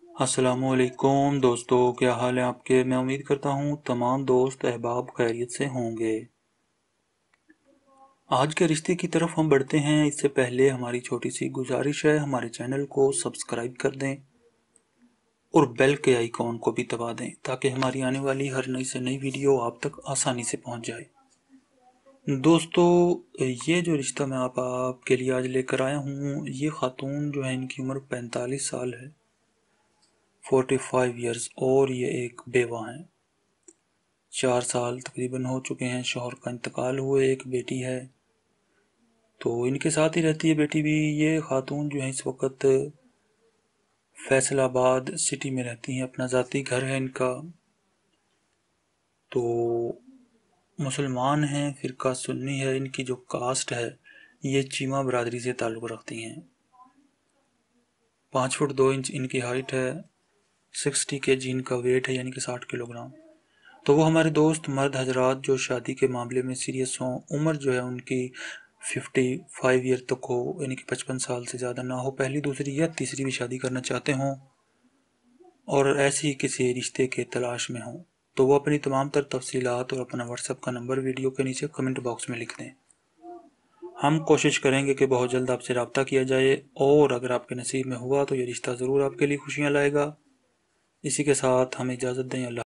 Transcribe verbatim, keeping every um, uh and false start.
अस्सलामुअलैकुम दोस्तों, क्या हाल है आपके। मैं उम्मीद करता हूँ तमाम दोस्त अहबाब खैरियत से होंगे। आज के रिश्ते की तरफ हम बढ़ते हैं। इससे पहले हमारी छोटी सी गुजारिश है, हमारे चैनल को सब्सक्राइब कर दें और बेल के आइकॉन को भी दबा दें ताकि हमारी आने वाली हर नई से नई वीडियो आप तक आसानी से पहुँच जाए। दोस्तों, ये जो रिश्ता मैं आप आपके लिए आज लेकर आया हूँ, ये खातून जो है इनकी उम्र पैंतालीस साल है, फोर्टी फाइव ईयर्स, और ये एक बेवा हैं। चार साल तकरीबन हो चुके हैं शौहर का इंतकाल हुए, एक बेटी है तो इनके साथ ही रहती है बेटी भी। ये खातून जो है इस वक्त फैसलाबाद सिटी में रहती हैं, अपना ज़ाती घर है इनका। तो मुसलमान हैं, फ़िरका सुन्नी है। इनकी जो कास्ट है ये चीमा बरादरी से ताल्लुक़ रखती हैं। पाँच फुट दो इंच इनकी हाइट है, सिक्सटी के जी इनका वेट है, यानी कि साठ किलोग्राम। तो वो हमारे दोस्त मर्द हजरात जो शादी के मामले में सीरियस हों, उम्र जो है उनकी फिफ्टी फाइव ईयर तक हो, यानी कि पचपन साल से ज़्यादा ना हो, पहली दूसरी या तीसरी भी शादी करना चाहते हों और ऐसे ही किसी रिश्ते के तलाश में हों, तो वो अपनी तमाम तर तफसीलात और अपना व्हाट्सएप का नंबर वीडियो के नीचे कमेंट बॉक्स में लिख दें। हम कोशिश करेंगे कि बहुत जल्द आपसे रब्ता किया जाए, और अगर आपके नसीब में हुआ तो ये रिश्ता ज़रूर आपके लिए खुशियाँ लाएगा। इसी के साथ हमें इजाज़त दें। अल्लाह।